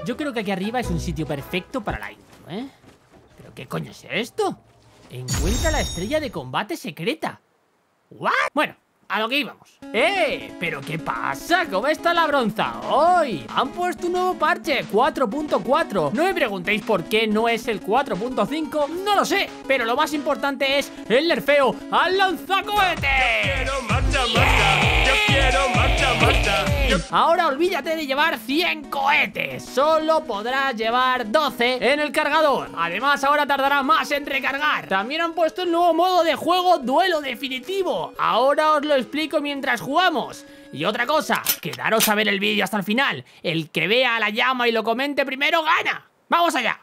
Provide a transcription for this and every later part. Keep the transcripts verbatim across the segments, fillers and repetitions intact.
Yo creo que aquí arriba es un sitio perfecto para la intro, ¿eh? ¿Pero qué coño es esto? Encuentra la estrella de combate secreta. ¿What? Bueno, a lo que íbamos. ¡Eh! ¿Pero qué pasa? ¿Cómo está la bronza hoy? Han puesto un nuevo parche, cuatro punto cuatro. No me preguntéis por qué no es el cuatro punto cinco, no lo sé. Pero lo más importante es el nerfeo al lanzacohetes. Yo quiero marcha, marcha. Yo quiero marcha, marcha. Yo... Ahora olvídate de llevar cien cohetes. Solo podrás llevar doce en el cargador. Además, ahora tardará más en recargar. También han puesto el nuevo modo de juego duelo definitivo. Ahora os lo explico mientras jugamos. Y otra cosa, quedaros a ver el vídeo hasta el final. El que vea a la llama y lo comente primero gana. ¡Vamos allá!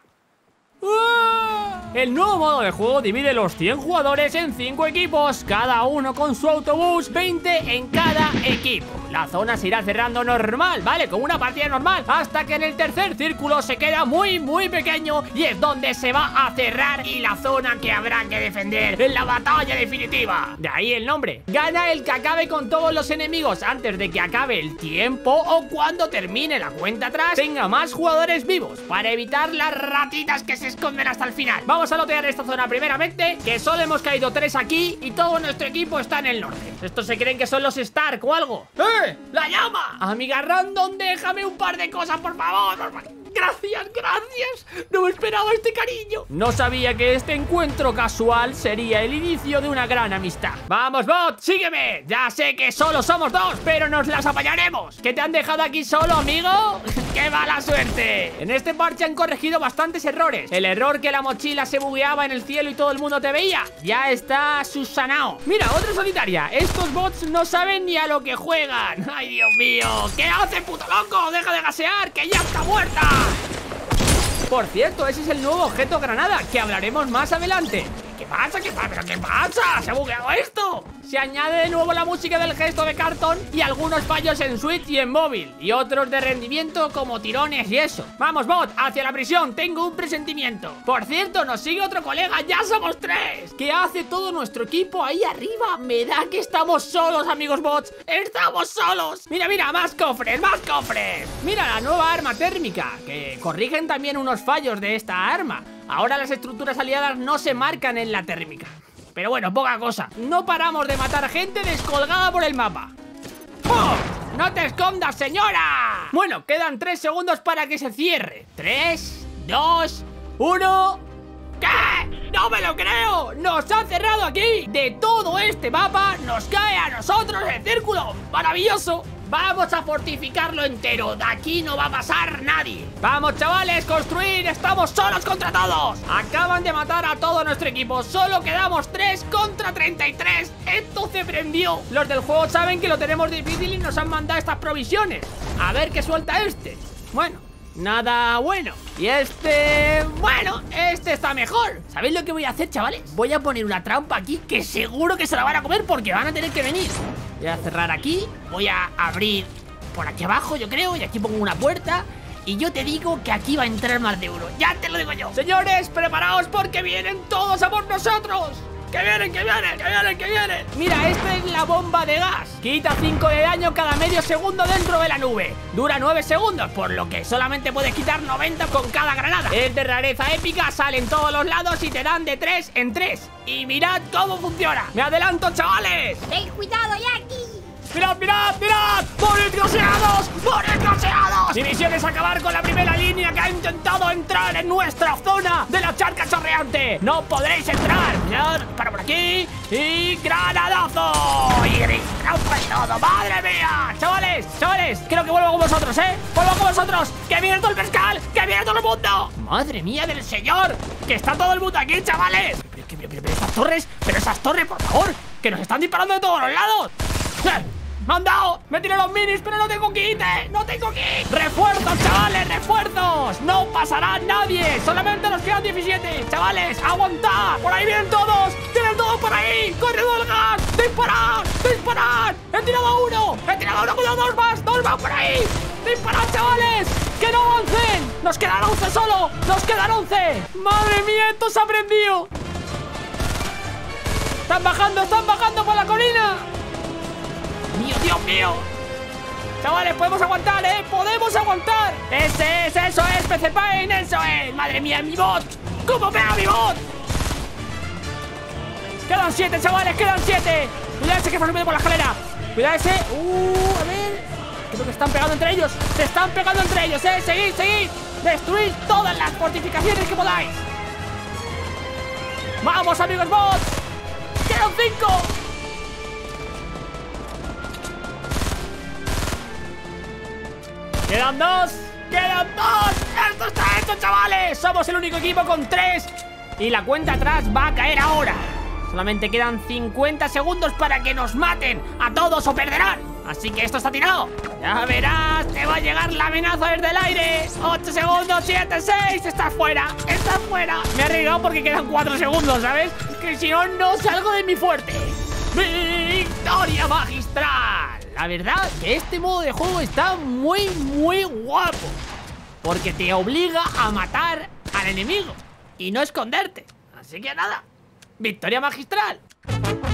El nuevo modo de juego divide los cien jugadores en cinco equipos, cada uno con su autobús, veinte en cada equipo. La zona se irá cerrando normal, ¿vale? Como una partida normal, hasta que en el tercer círculo se queda muy, muy pequeño y es donde se va a cerrar y la zona que habrá que defender en la batalla definitiva. De ahí el nombre. Gana el que acabe con todos los enemigos antes de que acabe el tiempo o cuando termine la cuenta atrás tenga más jugadores vivos, para evitar las ratitas que se esconden hasta el final. Vamos a lotear esta zona primeramente, que solo hemos caído tres aquí y todo nuestro equipo está en el norte. Estos se creen que son los Stark o algo. ¡Eh! ¡La llama! Amiga Random, déjame un par de cosas, por favor, por favor. Gracias, gracias. No me esperaba este cariño. No sabía que este encuentro casual sería el inicio de una gran amistad. Vamos, bot, sígueme. Ya sé que solo somos dos, pero nos las apañaremos. ¿Que te han dejado aquí solo, amigo? ¡Qué mala suerte! En este parche han corregido bastantes errores. El error que la mochila se bugueaba en el cielo y todo el mundo te veía ya está subsanado. Mira, otra solitaria. Estos bots no saben ni a lo que juegan. ¡Ay, Dios mío! ¿Qué hace, puto loco? ¡Deja de gasear, que ya está muerta! Por cierto, ese es el nuevo objeto granada, que hablaremos más adelante. ¿Qué pasa? ¿Qué pasa? ¿Pero qué pasa? ¿Se ha bugueado esto? Se añade de nuevo la música del gesto de cartón y algunos fallos en Switch y en móvil, y otros de rendimiento como tirones y eso. Vamos, bot, hacia la prisión, tengo un presentimiento. Por cierto, nos sigue otro colega, ya somos tres. ¿Qué hace todo nuestro equipo ahí arriba? Me da que estamos solos, amigos bots. ¡Estamos solos! Mira, mira, más cofres, más cofres. Mira la nueva arma térmica, que corrigen también unos fallos de esta arma. Ahora las estructuras aliadas no se marcan en la térmica. Pero bueno, poca cosa. No paramos de matar gente descolgada por el mapa. ¡Oh! ¡No te escondas, señora! Bueno, quedan tres segundos para que se cierre. Tres, dos, uno... ¿Qué? ¡No me lo creo! ¡Nos ha cerrado aquí! De todo este mapa nos cae a nosotros el círculo. ¡Maravilloso! Vamos a fortificarlo entero. De aquí no va a pasar nadie. Vamos, chavales, construir. Estamos solos contra todos. Acaban de matar a todo nuestro equipo. Solo quedamos tres contra treinta y tres. Esto se prendió. Los del juego saben que lo tenemos difícil y nos han mandado estas provisiones. A ver qué suelta este. Bueno, nada bueno. Y este... bueno, este está mejor. ¿Sabéis lo que voy a hacer, chavales? Voy a poner una trampa aquí que seguro que se la van a comer porque van a tener que venir. Voy a cerrar aquí. Voy a abrir por aquí abajo, yo creo. Y aquí pongo una puerta. Y yo te digo que aquí va a entrar más de uno. Ya te lo digo yo. Señores, preparaos porque vienen todos a por nosotros. ¡Que vienen, que vienen, que vienen, que vienen! Mira, esta es la bomba de gas. Quita cinco de daño cada medio segundo dentro de la nube. Dura nueve segundos, por lo que solamente puedes quitar noventa con cada granada. Es de rareza épica, sale en todos los lados y te dan de tres en tres. Y mirad cómo funciona. ¡Me adelanto, chavales! ¡Ten cuidado, Jackie! ¡Mirad, mirad, mirad! ¡Morid groseados! ¡Morid groseados! Mi misión es acabar con la primera línea que ha intentado entrar en nuestra zona de la charca chorreante. ¡No podréis entrar! Mirad, para por aquí y ¡granadazo! ¡Y rompe todo! ¡Madre mía! Chavales, chavales, creo que vuelvo con vosotros, ¿eh? ¡Vuelvo con vosotros! ¡Que viene todo el pescal! ¡Que viene todo el mundo! ¡Madre mía del señor! ¡Que está todo el mundo aquí, chavales! Pero, pero, pero, pero esas torres, pero esas torres, por favor, que nos están disparando de todos los lados. ¡Me han dado! ¡Me tiré los minis, pero no tengo kit! ¿eh? ¡No tengo kit! ¡Refuerzos, chavales! ¡Refuerzos! ¡No pasará nadie! ¡Solamente nos quedan diecisiete! ¡Chavales, aguantad! ¡Por ahí vienen todos! ¡Tienen todos por ahí! ¡Corre el gas! ¡Disparad! ¡Disparad! ¡He tirado a uno! ¡He tirado a uno! ¡Cuidado, dos más! ¡Dos más por ahí! ¡Disparad, chavales! ¡Que no avancen! ¡Nos quedan once solo! ¡Nos quedan once! ¡Madre mía! ¡Esto se ha prendido! ¡Están bajando! ¡Están bajando por la colina! ¡Mío, Dios mío! Chavales, podemos aguantar, ¿eh? ¡Podemos aguantar! ¡Ese es! ¡Eso es! ¡P C Paint! ¡Eso es! ¡Madre mía, mi bot! ¿Cómo pega mi bot? Quedan siete, chavales, quedan siete. Cuidado ese que está subiendo por la escalera. Cuidado ese. Uh, a ver. Creo que están pegando entre ellos. Se están pegando entre ellos, eh. Seguid, seguid. Destruid todas las fortificaciones que podáis. ¡Vamos, amigos bots! ¡Quedan cinco! ¡Quedan dos! ¡Quedan dos! ¡Esto está hecho, chavales! Somos el único equipo con tres. Y la cuenta atrás va a caer ahora. Solamente quedan cincuenta segundos para que nos maten a todos o perderán. Así que esto está tirado. Ya verás, te va a llegar la amenaza desde el aire. ocho segundos, siete, seis. Estás fuera, estás fuera. Me he arriesgado porque quedan cuatro segundos, ¿sabes? Que si no, no salgo de mi fuerte. ¡Victoria magistral! La verdad que este modo de juego está muy, muy guapo. Porque te obliga a matar al enemigo y no esconderte. Así que nada, victoria magistral.